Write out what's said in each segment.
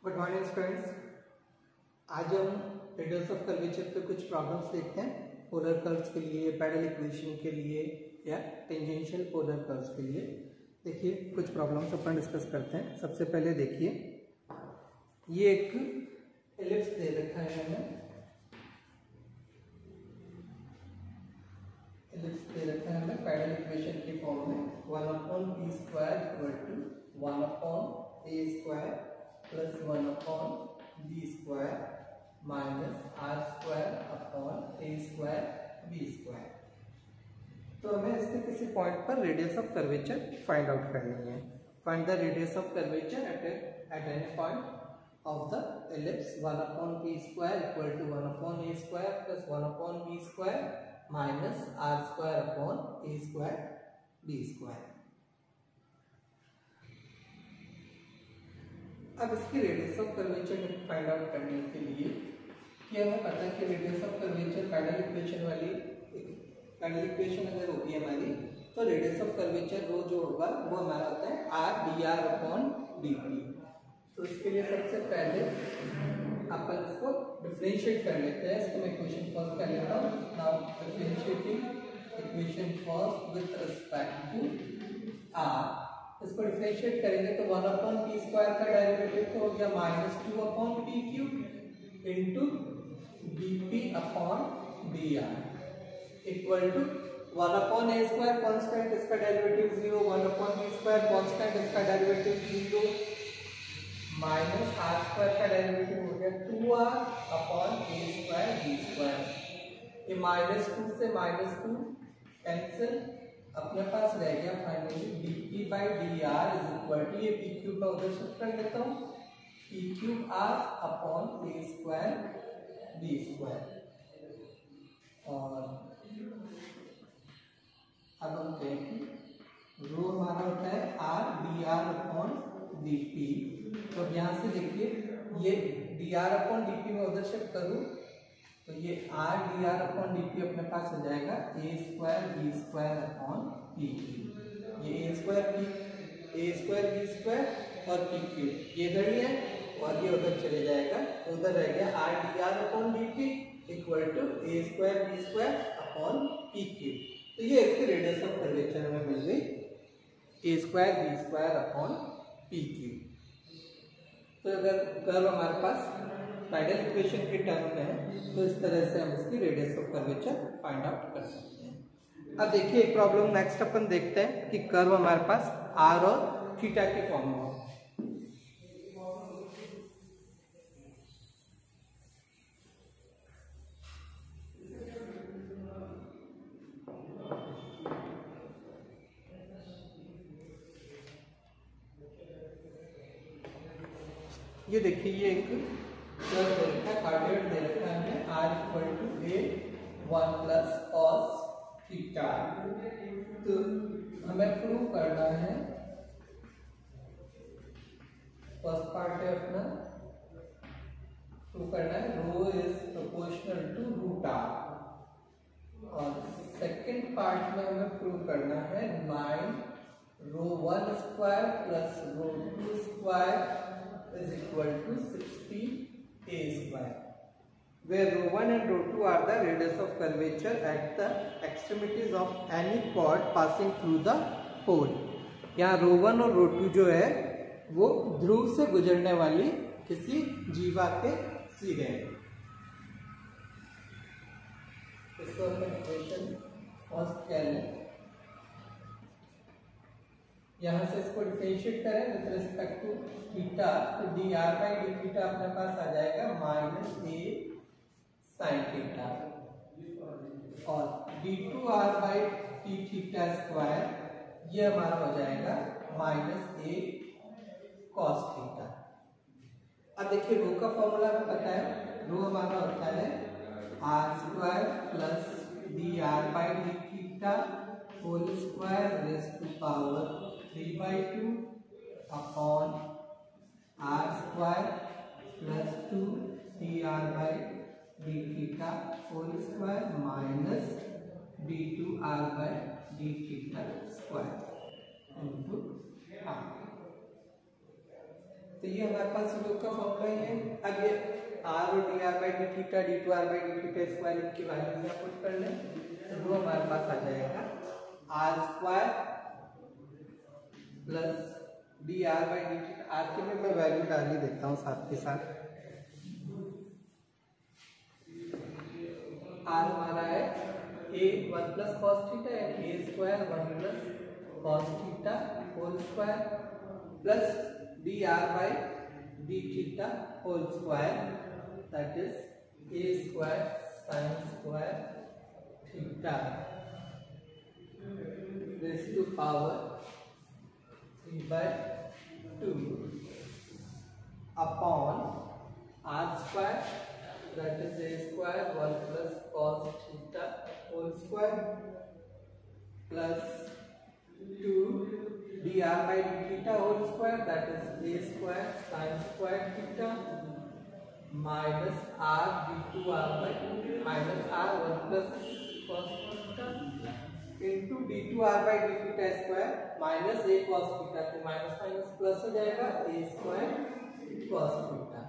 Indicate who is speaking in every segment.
Speaker 1: Good morning students. आज हम radius of curvature पे कुछ प्रॉब्लम्स देखते हैं। पोलर कर्व्स के लिए, पैरेलल इक्वेशन के लिए या टेंजेंशियल पोलर कर्व्स के लिए। देखिए कुछ प्रॉब्लम्स अपन डिस्कस करते हैं। सबसे पहले देखिए, ये एक एलिप्स दे रखा है हमें, एलिप्स दे रखा है हमें पैरेलल इक्वेशन के फॉर्म में 1/p² = 1/a² plus 1/b² minus r²/a²b²। तो हमें इसके किसी पॉइंट पर radius of curvature find out करनी है। Find the radius of curvature at any point of the ellipse 1/p² = 1/a² plus 1/b² minus r²/a²b²। अब इसकी radius of curvature find out करने के लिए क्या हमें पता है कि radius of curvature parallel equation वाली पैरेलल इक्वेशन अगर होगी हमारी, तो रेडियस ऑफ कर्वेचर वो जो होगा वो हमारा होता है r/dr/dt। तो इसके लिए सबसे पहले अपन इसको डिफरेंशिएट कर लेते हैं। इसको मैं इक्वेशन फर्स्ट कर लेता हूँ। Now differentiating equation first with respect to r। इसको डिफरेंशिएट करेंगे तो 1/p² का डेरिवेटिव तो हो गया -2/p³ into dp/dr equal to 1/a² constant, इसका डेरिवेटिव 0, 1/b² कांस्टेंट, इसका डेरिवेटिव 0, माइनस r² का डेरिवेटिव हो गया 2r/a²b²। ये -2 से -2 कैंसिल, अपने पास रह गया फाइनली dp/dr इक्वल टू, ये p³ में उधर शिफ्ट कर लेता हूँ, p³r/a²b²। और अब हम कहें कि रो हमारा होता है r/dr/dp। तो यहाँ से देखिए ये dr/dp में उधर शिफ्ट करूँ तो ये r/dr/dp अपने पास हो जाएगा a²b²/p³। ये a²b² और p³ ये इधर ही है और ये उधर चले जाएगा, तो उधर रह गया r/dr/dp इक्वल टू a²b²/p³। तो ये इसकी रेडियस ऑफ कर्वेचर हमें मिल गई a²b²/p³। तो अगर कर्व हमारे पास पैरेलल इक्वेशन के टर्म में है तो इस तरह से हम इसकी radius of curvature find out कर सकते हैं। अब देखिए एक प्रॉब्लम नेक्स्ट अपन देखते हैं कि कर्व हमारे पास r और थीटा के फॉर्म में हो। ये देखिए ये एक कर्व दे रखा है, कार्डियोइड दे रखा है हमें r = a1 + cos थीटा। तो हमें प्रूव करना है, फर्स्ट पार्ट है अपना, प्रूव करना है rho is proportional to √r। और सेकंड पार्ट में हमें प्रूव करना है 9 रो1² प्लस रो2² is equal to 60a², where ρ1 and ρ2 are the radius of curvature at the extremities of any chord passing through the pole। यहाँ ρ1 और ρ2 जो है वो ध्रुव से गुजरने वाली किसी जीवा के सिरे हैं। इसको हम इक्वेशन फर्स्ट कह लें। यहाँ से इसको डिफरेंशिएट करें विद रिस्पेक्ट टू थीटा, तो dr/dθ अपने पास आ जाएगा -a sin थीटा और d2r/dθ² ये हमारा हो जाएगा -a cos थीटा। अब देखिए रो का फॉर्मूला हमें पता है, रो हमारा होता है r² plus dr/dθ whole square raise to power 3/2 upon r² plus 2 dr/dθ whole square minus d2r/dθ² into r। तो तो ये हमारे पास स्लोप का फॉर्मूला ही है। अब ये आर और d r by d theta d two r by d theta square इनकी वैल्यू यहाँ पुट कर लें तो वो हमारे पास आ जाएगा r square plus d r by d theta. R के में मैं वैल्यू डाल ही देता हूँ साथ के साथ। आर हमारा है a one plus cos theta है a square one plus cos theta whole square plus d r by d theta whole square that is a square sine square theta raise to power 3/2 upon r square that is a square 1 plus cos theta whole square plus 2 dr by d theta whole square that is a square sin square theta minus r d2 r by minus r 1 plus cos theta into d2 r by d theta square minus a cos theta तो minus minus plus हो जाएगा a square cos theta।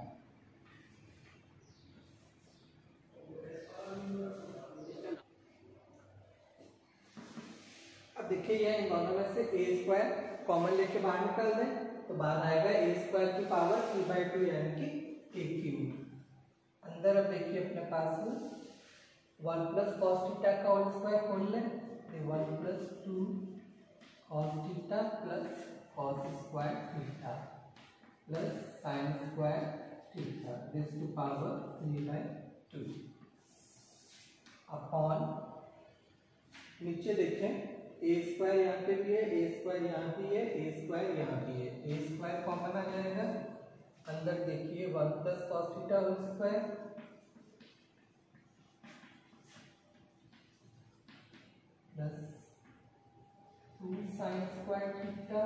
Speaker 1: देखिए ये इन दोनों में से ए square common लेके बाहर निकाल दें तो बाहर आएगा ए स्क्वायर की पावर 3/2 यानी कि ए क्यूब। अंदर अब देखिए अपने पास 1 प्लस कॉस थीटा का होल स्क्वायर खोल लें तो 1 plus 2 cos theta plus cos square theta plus sine square theta this to power 3/2 upon नीचे देखें ए स्क्वायर यहाँ पे भी है ए स्क्वायर यहाँ भी है ए स्क्वायर यहाँ भी है ए स्क्वायर कॉमन आ जाएगा। अंदर देखिए 1 plus cos theta whole square plus 2 sine square theta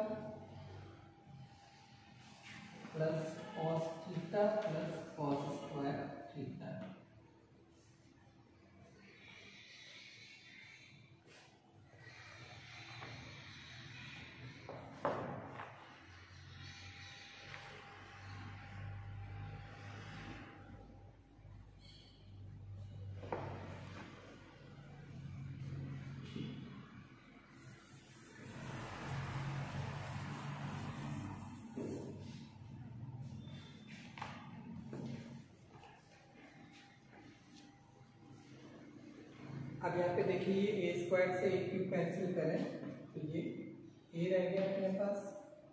Speaker 1: plus cos theta plus cos square theta. अब यहाँ पे देखिए ए स्क्वायर से ए क्यूब कैंसिल करें तो ये ए रह गया अपने पास।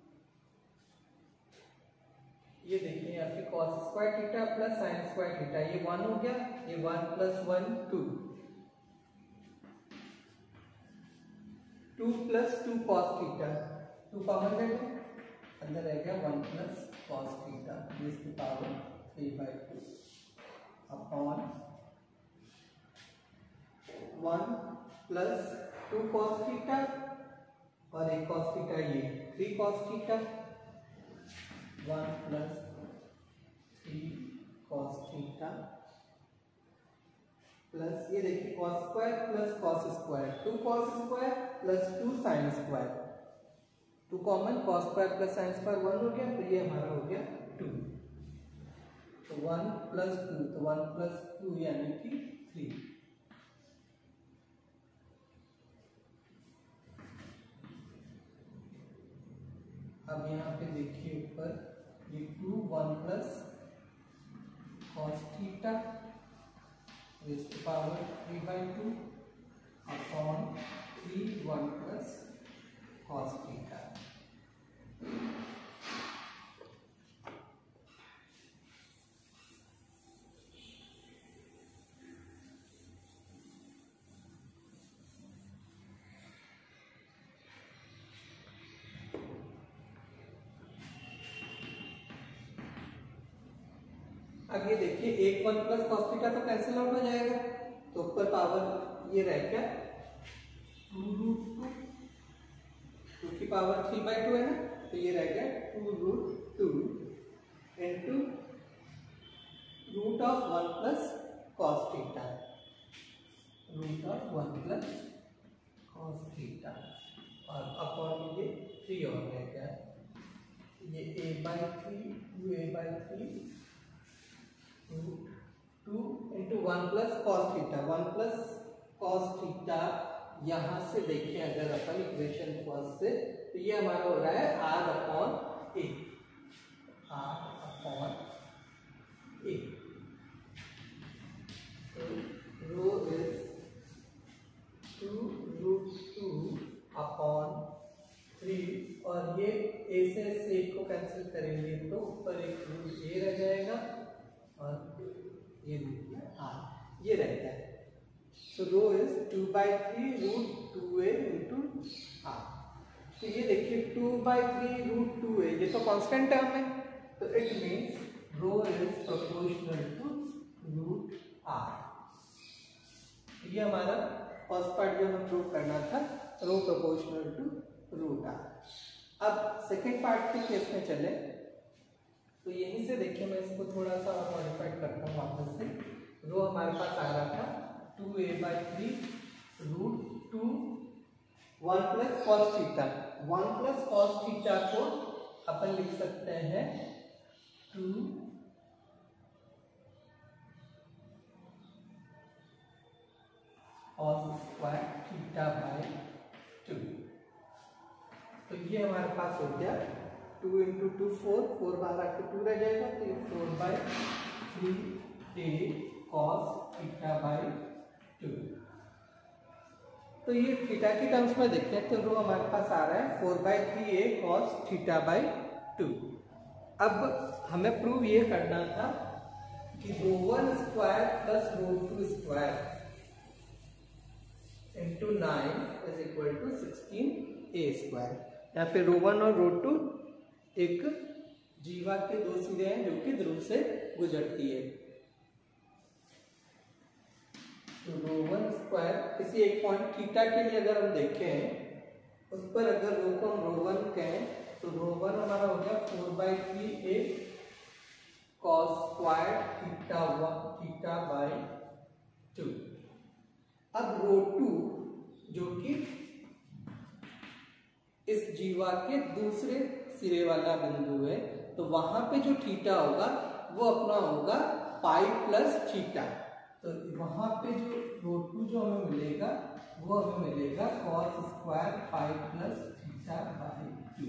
Speaker 1: ये देखिए यहाँ पे cos square theta plus sine square theta ये 1 हो गया ये 1 plus 1 2 2 plus 2 cos theta 2 common ले लो अंदर रह गया 1 plus cos theta raise to power 3/2 upon 1 plus 2 cos theta और एक cos थीटा ये 3 cos theta 1 plus 3 cos theta plus ये देखिए cos square plus cos square 2 cos square plus 2 sin square 2 common cos square plus sin square 1 हो गया तो ये हमारा हो गया 2 तो 1 प्लस 2 तो 1 प्लस 2 यानी कि 3। अब यहाँ पे देखिए ऊपर ये 2 1 plus cos theta raise to power 3/2 upon 3 1 plus cos theta. अब ये देखिए एक 1 प्लस कॉस थीटा तो कैंसिल आउट हो जाएगा तो ऊपर पावर ये रह गया 2 की पावर 3/2 है ना तो ये रह गया 2√2 into root of 1 plus cos theta root of 1 plus cos theta और अपॉन ये 3 और रह गया ये a/3 2a/3 √2 into 1 plus cos theta. 1 plus cos theta यहाँ से देखिए अगर अपन इक्वेशन फर्स्ट से, तो ये हमारा हो रहा है r/a, r/a। तो रो इज 2√2/3, और ये a से को कैंसिल करेंगे तो ऊपर एक रूट a रह जाएगा और ये देखिए r ये रहता है। So rho is 2/3 √2a into r। तो ये देखिए 2/3 √2a, ये तो कांस्टेंट टर्म है, तो it means rho is proportional to √r। ये हमारा फर्स्ट पार्ट जो हमें प्रूव करना था, रो प्रोपोर्शनल टू √r। अब सेकेंड पार्ट के केस में चले, तो यहीं से देखिए मैं इसको थोड़ा सा और मॉडिफाइड करता हूँ वापस से। रो हमारे पास आ रहा था 2a/3 √2 1 plus cos theta. 1 plus cos theta को अपन लिख सकते हैं 2 cos स्क्वायर थीटा/2। तो ये हमारे पास हो गया 2 इंटू 2 4, 4 बाहर आके 2 रह जाएगा, तो ये 4/3a cos थीटा/2। तो ये थीटा की टर्म्स में देखते हैं, तो रो हमारे पास आ रहा है 4/3a cos थीटा/2। अब हमें प्रूव ये करना था कि रो1 स्क्वायर प्लस रो2 square into 9 is equal to 16a square. यहाँ पे रो1 और रो2 एक जीवा के दो सिरे हैं जो कि ध्रुव से गुजरती है। तो रो1 स्क्वायर किसी एक पॉइंट थीटा के लिए अगर हम देखें, उस पर अगर रो को हम रो1 कहें, तो रो1 हमारा हो गया 4/3a cos स्क्वायर थीटा/2। अब रो2 जो कि इस जीवा के दूसरे सिरे वाला बिंदु है, तो वहां पे जो थीटा होगा वो अपना होगा पाई प्लस थीटा। तो वहां पे जो रो2 जो हमें मिलेगा वो हमें मिलेगा cos स्क्वायर पाई प्लस थीटा/2।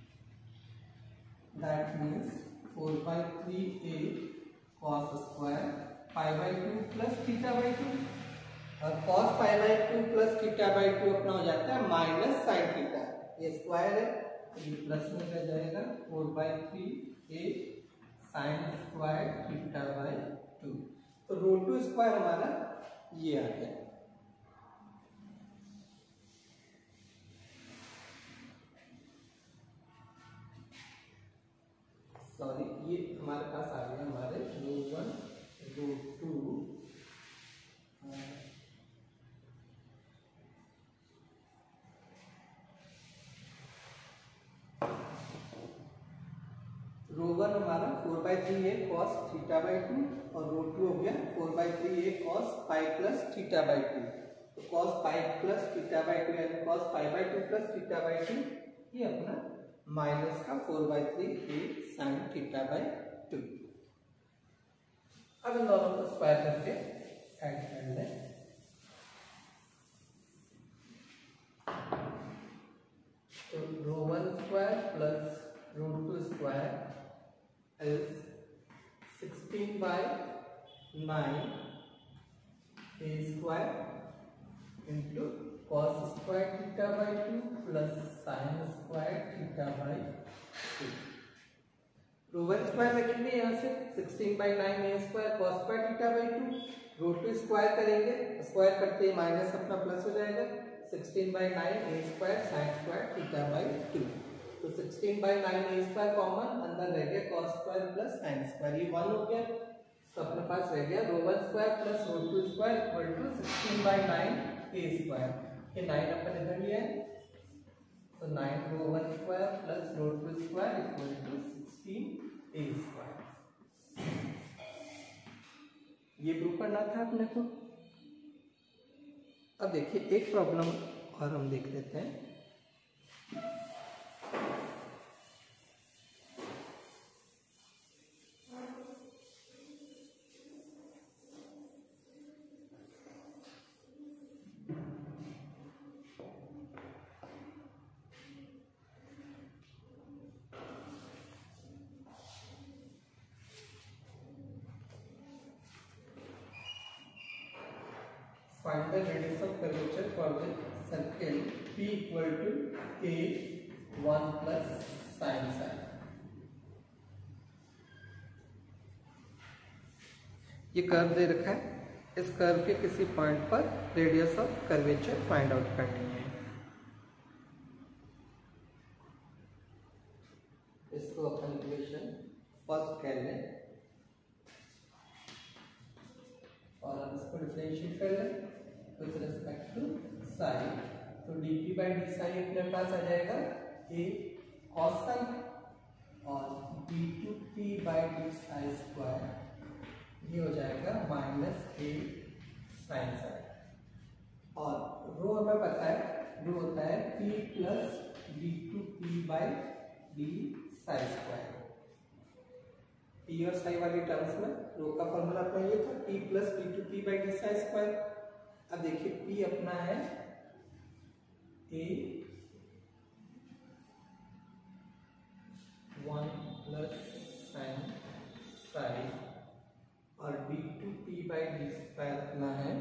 Speaker 1: That means 4/3a cos square पाई/2 प्लस थीटा/2, और cos पाई/2 प्लस थीटा/2 अपना हो जाता है माइनस साइन थीटा। ये स्क्वायर है तो ये प्लस में रह जाएगा 4/3a साइन स्क्वायर थीटा/2। तो रो2 स्क्वायर हमारा ये आ गया। सॉरी, ये हमारे पास आ गया हमारे रो1 रो2 रो1 हमारा 4/3a cos थीटा/2 और रो2 हो गया 4/3a cos पाई प्लस थीटा/2। तो cos पाई प्लस थीटा/2 यानी cos पाई/2 प्लस थीटा/2, ये अपना माइनस का 4/3a साइन थीटा/2। अब इन दोनों को स्क्वायर करके ऐड कर लें। तो रो1 स्क्वायर प्लस रो2 square is 16/9 a square into cos square theta/2 plus sin square theta/2। रो1 स्क्वायर लिखेंगे यहाँ से 16/9 a स्क्वायर cos स्क्वायर थीटा/2। रो2 स्क्वायर करेंगे, स्क्वायर करते ही माइनस अपना प्लस हो जाएगा 16/9 a स्क्वायर sin स्क्वायर थीटा/2। तो 16/9 a स्क्वायर कॉमन, अंदर रह गया cos square plus sin square, ये 1 हो गया। तो अपने पास रह गया रो1 स्क्वायर प्लस रो2 square equal to 16/9 a square. ये 9 अपन इधर लिया है, तो 9 रो1 स्क्वायर प्लस रो2 square equal to 16a square. ये प्रूव करना था अपने को। अब देखिए एक प्रॉब्लम और हम देख लेते हैं। find the radius of curvature for the circle P equal to a 1 plus sin psi। ये कर्व दे रखा है, इस कर्व के किसी पॉइंट पर radius of curvature find out करनी है। इसको अपन इक्वेशन फर्स्ट कह लें और हम इसको डिफरेंशिएट कर लें विद रिस्पेक्ट टू साई। तो dp बाई डी साई अपने पास आ जाएगा a cos साई और d2p by d psi square ये हो जाएगा माइनस a साइन साई। और रो हमें पता है, रो होता है p plus d2p by d psi square. P और साई वाली टर्म्स में रो का फॉर्मूला अपना ये था p plus d2p by d psi square. अब देखिए p अपना है a 1 प्लस साइन साई और d2p बाई डी स्क्वायर अपना है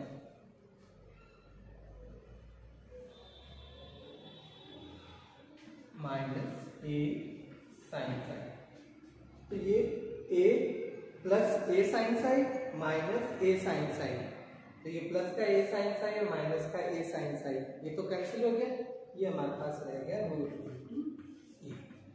Speaker 1: माइनस a साइन साई। तो ये a plus a sine psi minus a sine psi, तो ये प्लस का a साइन साई और माइनस का a साइन साई ये तो कैंसिल हो गया, ये हमारे पास रह गया रो इक्वल टू a।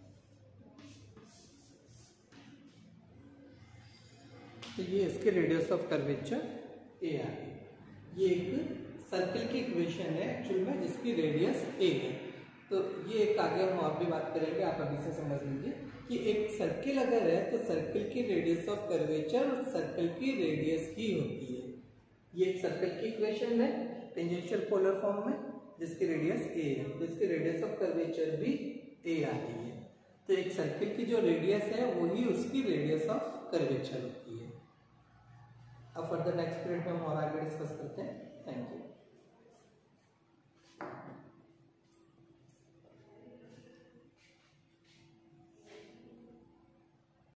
Speaker 1: तो ये इसके रेडियस ऑफ कर्वेचर a आ गई। ये एक सर्कल की इक्वेशन है एक्चुअल में जिसकी रेडियस a है। तो ये एक आगे हम और भी बात करेंगे, आप अभी से समझ लीजिए कि एक सर्किल अगर है तो सर्किल की रेडियस ऑफ कर्वेचर और सर्कल की रेडियस ही होती है। ये एक सर्कल की इक्वेशन है टेंजेंशियल पोलर फॉर्म में जिसकी रेडियस a है, तो इसकी रेडियस ऑफ कर्वेचर भी a आ रही है। तो एक सर्किल की जो रेडियस है वही उसकी रेडियस ऑफ कर्वेचर होती है। अब फर्दर नेक्स्ट पीरियड में हम और आगे डिस्कस करते हैं। Thank you.